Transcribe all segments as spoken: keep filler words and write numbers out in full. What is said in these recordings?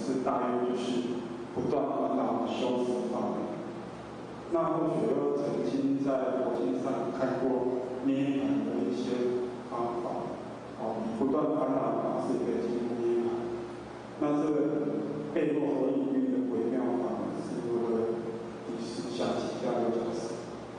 是大约就是不断烦恼修持法门。那或许又曾经在佛经上看过涅槃的一些方法，哦，不断烦恼的方式可以进入涅槃。那这个背后所隐喻的微妙法门是如何？你是想请教刘老师？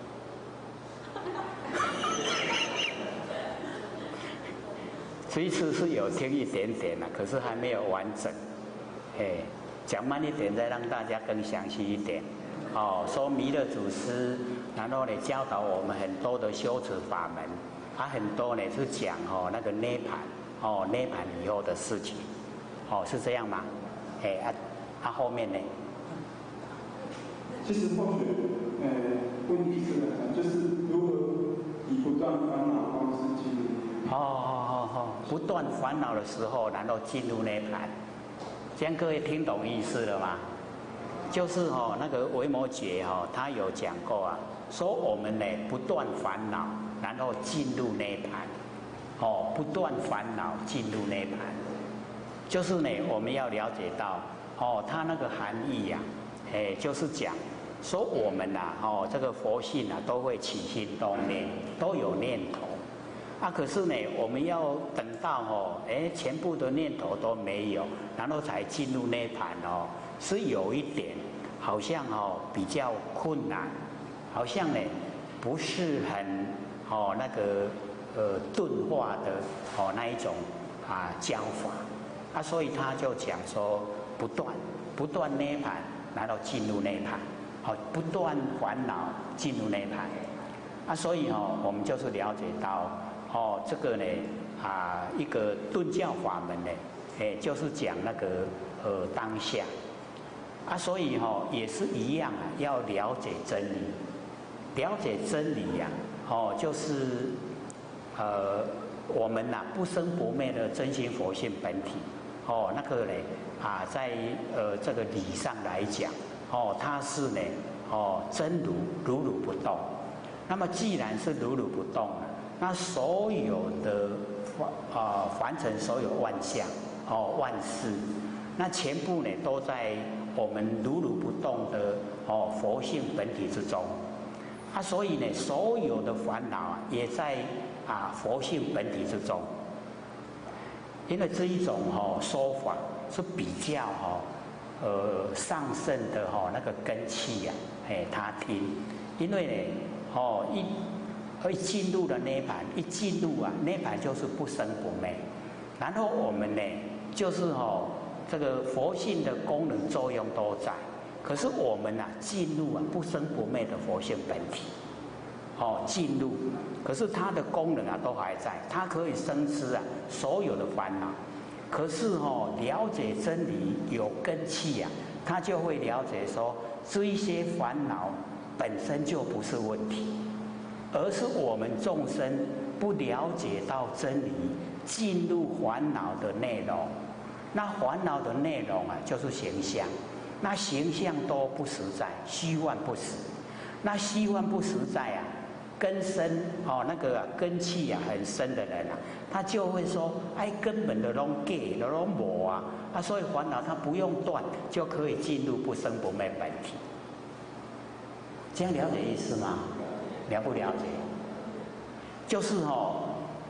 这次是有听一点点了，可是还没有完整。哎，讲慢一点，再让大家更详细一点。哦，说弥勒祖师，然后呢教导我们很多的修持法门，啊，很多呢是讲哦那个涅槃，哦涅槃以后的事情，哦是这样吗？哎啊，啊后面呢？ 其实或许，呃，问题是来讲，就是如何以不断烦恼方式进入。 哦哦哦哦，不断烦恼的时候，然后进入涅槃，这样各位听懂意思了吗？就是哦，那个维摩诘哦，他有讲过啊，说我们呢不断烦恼，然后进入涅槃，哦，不断烦恼进入涅槃，就是呢我们要了解到哦，他那个含义呀、啊，哎，就是讲说我们呐、啊，哦，这个佛性啊都会起心动念，都有念头。啊，可是呢，我们要等到哦，哎，全部的念头都没有，然后才进入涅槃哦，是有一点好像哦比较困难，好像呢不是很哦那个呃钝化的哦那一种啊教法啊，所以他就讲说不断不断涅槃，然后进入涅槃，好、哦、不断烦恼进入涅槃啊，所以哦我们就是了解到。哦，这个呢，啊，一个顿教法门呢，哎，就是讲那个呃当下，啊，所以哈、哦、也是一样啊，要了解真理，了解真理呀、啊，哦，就是呃我们呐、啊、不生不灭的真心佛性本体，哦，那个呢啊，在呃这个理上来讲，哦，它是呢哦真如如如不动，那么既然是如如不动啊。那所有的啊凡尘所有万象哦万事，那全部呢都在我们如如不动的哦佛性本体之中，啊所以呢所有的烦恼啊也在啊佛性本体之中，因为这一种哦说法是比较哈、哦、呃上乘的哈、哦、那个根器呀、啊，哎他听，因为呢哦一。一进入了涅槃，一进入啊，涅槃就是不生不灭。然后我们呢，就是哦，这个佛性的功能作用都在，可是我们啊，进入啊不生不灭的佛性本体，哦，进入，可是它的功能啊都还在，它可以生吃啊所有的烦恼。可是哦，了解真理有根器啊，他就会了解说，这一些烦恼本身就不是问题。而是我们众生不了解到真理，进入烦恼的内容。那烦恼的内容啊，就是形象。那形象都不实在，虚幻不实。那虚幻不实在啊，根深哦，那个、啊、根气啊很深的人啊，他就会说：哎，根本的拢假，的拢无啊！啊，所以烦恼他不用断，就可以进入不生不灭本体。这样了解意思吗？了不了解？就是哦，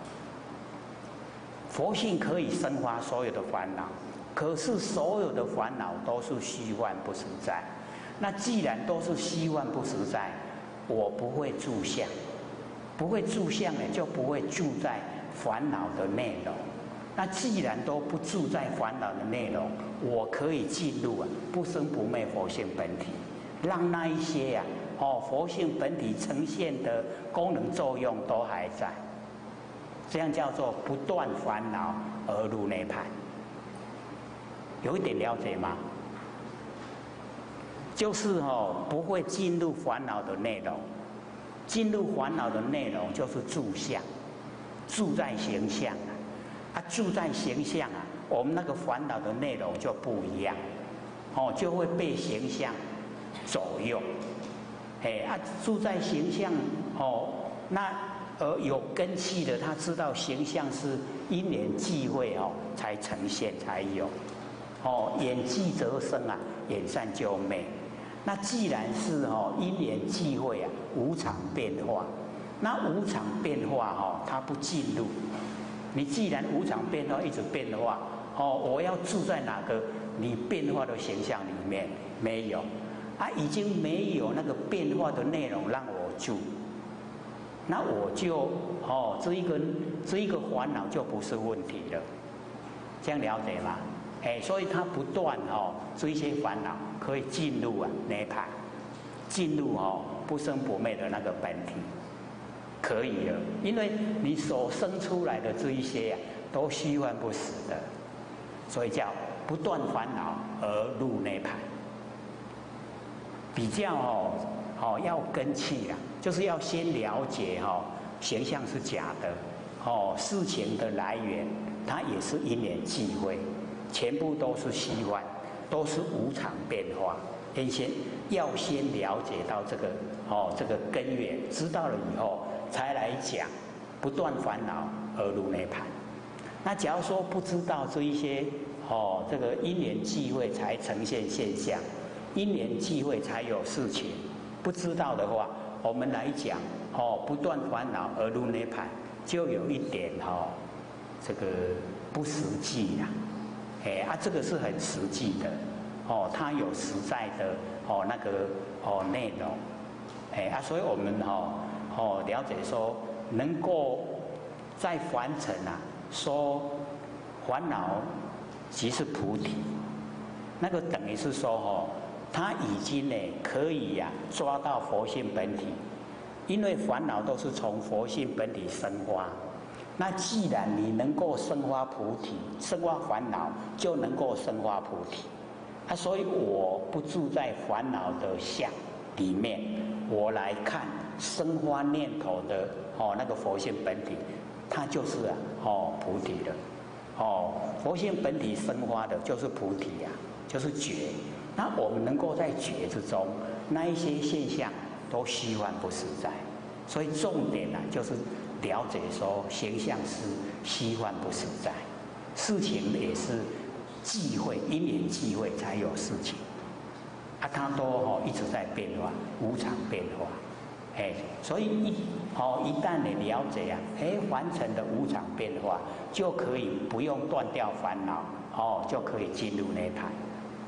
佛性可以生发所有的烦恼，可是所有的烦恼都是虚幻不实在。那既然都是虚幻不实在，我不会住相，不会住相呢，就不会住在烦恼的内容。那既然都不住在烦恼的内容，我可以进入啊不生不灭佛性本体，让那一些呀、啊。哦，佛性本体呈现的功能作用都还在，这样叫做不断烦恼而入涅槃。有一点了解吗？就是哦，不会进入烦恼的内容，进入烦恼的内容就是住相，住在形象啊，啊住在形象啊，我们那个烦恼的内容就不一样，哦，就会被形象左右。哎啊，住在形象哦，那呃有根器的，他知道形象是因缘际会哦才呈现才有， 哦，眼既则生啊，眼散就灭。那既然是哦因缘际会啊，无常变化，那无常变化哦，它不进入。你既然无常变化一直变化，哦，我要住在哪个你变化的形象里面？没有啊，已经没有那个变化的内容让我住，那我就哦这一个这一个烦恼就不是问题了，这样了解吗？哎，所以它不断哦这一些烦恼可以进入啊涅槃，进入哦不生不灭的那个本体。可以了，因为你所生出来的这一些啊，都虚幻不实的，所以叫不断烦恼而入涅槃。比较哦，哦要根气啊，就是要先了解哦，形象是假的，哦事情的来源它也是因缘际会，全部都是虚幻，都是无常变化。先先要先了解到这个哦这个根源，知道了以后。才来讲，不断烦恼而入涅槃。那假如说不知道这一些哦，这个因缘际会才呈现现象，因缘际会才有事情。不知道的话，我们来讲哦，不断烦恼而入涅槃，就有一点哦，这个不实际呀。哎啊，这个是很实际的哦，它有实在的哦那个哦内容。哎啊，所以我们哦。哦，了解说能够在凡尘啊，说烦恼即是菩提，那个等于是说哦，他已经呢可以呀、啊、抓到佛性本体，因为烦恼都是从佛性本体生发。那既然你能够生发菩提，生发烦恼就能够生发菩提，啊，所以我不住在烦恼的相里面，我来看。生发念头的哦，那个佛性本体，它就是啊哦菩提的，哦佛性本体生发的就是菩提呀、啊，就是觉。那我们能够在觉之中，那一些现象都虚幻不实在，所以重点呢、啊、就是了解说形象是虚幻不实在，事情也是际会因缘际会才有事情，啊它都哦一直在变化，无常变化。哎，所以一哦，一旦你了解啊，哎，凡尘的无常变化，就可以不用断掉烦恼，哦，就可以进入涅槃。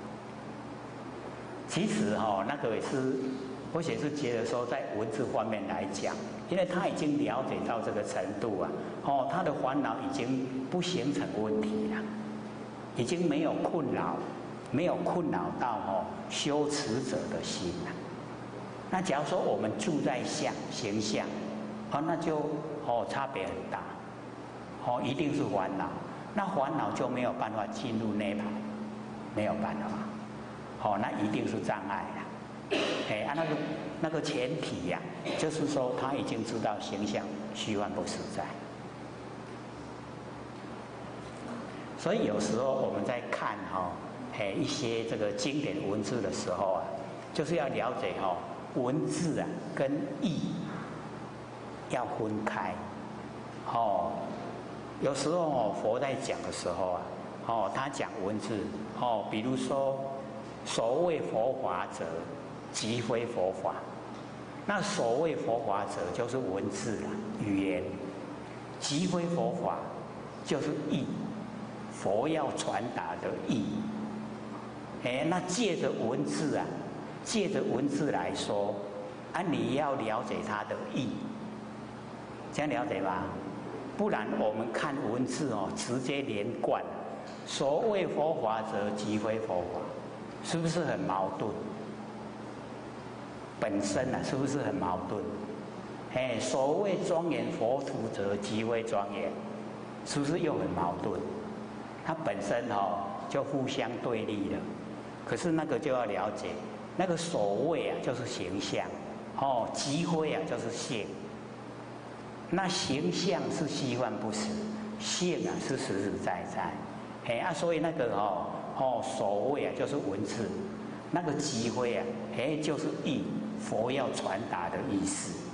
其实哦，那个也是，我也是觉得说，在文字方面来讲，因为他已经了解到这个程度啊，哦，他的烦恼已经不形成问题了，已经没有困扰，没有困扰到哦修持者的心了。那假如说我们住在相形象，哦，那就哦差别很大，哦一定是烦恼，那烦恼就没有办法进入涅槃，没有办法，哦那一定是障碍啦，哎啊那个那个前提呀、啊，就是说他已经知道形象虚幻不实在，所以有时候我们在看哈、哦，哎一些这个经典文字的时候啊，就是要了解哈、哦。文字啊，跟意要分开。哦，有时候哦，佛在讲的时候啊，哦，他讲文字，哦，比如说，所谓佛法者，即非佛法。那所谓佛法者，就是文字啊，语言；即非佛法，就是意，佛要传达的意。哎，那借着文字啊。借着文字来说，啊，你要了解它的意，这样了解吧？不然我们看文字哦，直接连贯。所谓佛法者，即非佛法，是不是很矛盾？本身啊，是不是很矛盾？哎，所谓庄严佛土者，即非庄严，是不是又很矛盾？它本身哦，就互相对立了。可是那个就要了解。那个所谓啊，就是形象，哦，即非啊，就是性。那形象是虚幻不实，性啊是实实在在。哎啊，所以那个哦哦，所谓啊，就是文字，那个即非啊，哎，就是意，佛要传达的意思。